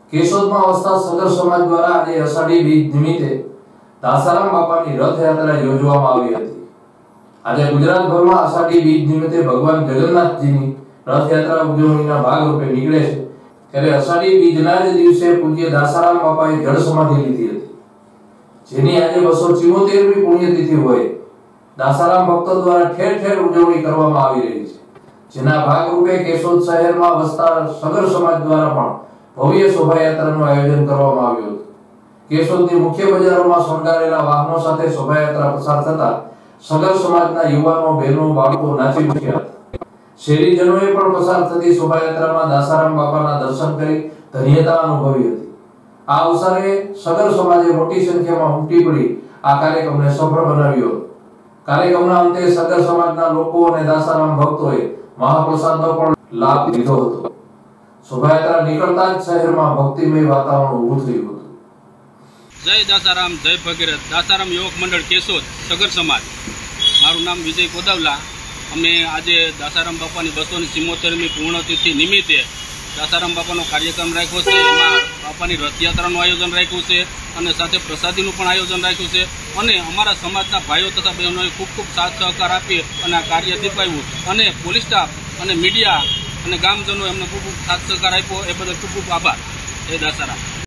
કેશોદમાં વસતા સગર સમાજ દ્વારા આજે અષાઢી બીજ નિમિત્તે દાસારામ બાપાની રથયાત્રા યોજવામાં આવી હતી। આજે ગુજરાતભરમાં અષાઢી બીજ નિમિત્તે ભગવાન જગન્નાથજીની રથયાત્રા ઉજવણીના ભાગરૂપે નીકળે છે, ત્યારે અષાઢી બીજના જ દિવસે પૂજ્ય દાસારામ બાપાએ જળ સમાધિ લીધી હતી, જેની આજે 274મી પુણ્યતિથિ હોય દાસારામ ભક્તો દ્વારા ઠેર ઠેર ઉજવણી કરવામાં આવી રહી છે, જેના ભાગરૂપે કેશોદ શહેરમાં વસતા સગર સમાજ દ્વારા પણ ભવ્ય શોભાયાત્રાનું આયોજન કરવામાં આવ્યું હતું। કેશોદની મુખ્ય બજારોમાં શણગારેલા વાહનો સાથે શોભાયાત્રા પસાર થતા સગર સમાજના યુવાનો, બહેનો, બાળકો નાચી ઉઠ્યા હતા। શહેરીજનોએ પણ પસાર થતી શોભાયાત્રામાં દાસારામ બાપાના દર્શન કરી ધન્યતા અનુભવી હતી। આ અવસરે સગર સમાજે મોટી સંખ્યામાં ઉમટી પડી આ કાર્યક્રમને સફળ બનાવ્યો હતો। કાર્યક્રમના અંતે સગર સમાજના લોકો અને દાસારામ ભક્તોએ મહાપ્રસાદનો પણ લાભ લીધો હતો। શોભાયાત્રા નીકળતા જ શહેરમાં ભક્તિમય વાતાવરણ ઊભું થયું હતું। જય દાસારામ, જય ભગીરથ। દાસારામ યુવક મંડળ કેશોદ સગર સમાજ, મારું નામ વિજય કોદાવલા। અમે આજે દાસારામ બાપાની 274મી પૂર્ણતિથિ નિમિત્તે દાસારામ બાપાનો કાર્યક્રમ રાખ્યો છે। એમાં બાપાની રથયાત્રાનું આયોજન રાખ્યું છે અને સાથે પ્રસાદીનું પણ આયોજન રાખ્યું છે અને અમારા સમાજના ભાઈઓ તથા બહેનોએ ખૂબ ખૂબ સાથ સહકાર આપી અને આ કાર્ય દીપાવ્યું અને પોલીસ સ્ટાફ અને મીડિયા અને ગામજનો એમને ખૂબ ખૂબ સાથ સહકાર આપ્યો, એ બદલ ખૂબ ખૂબ આભાર। જય દાસારામ।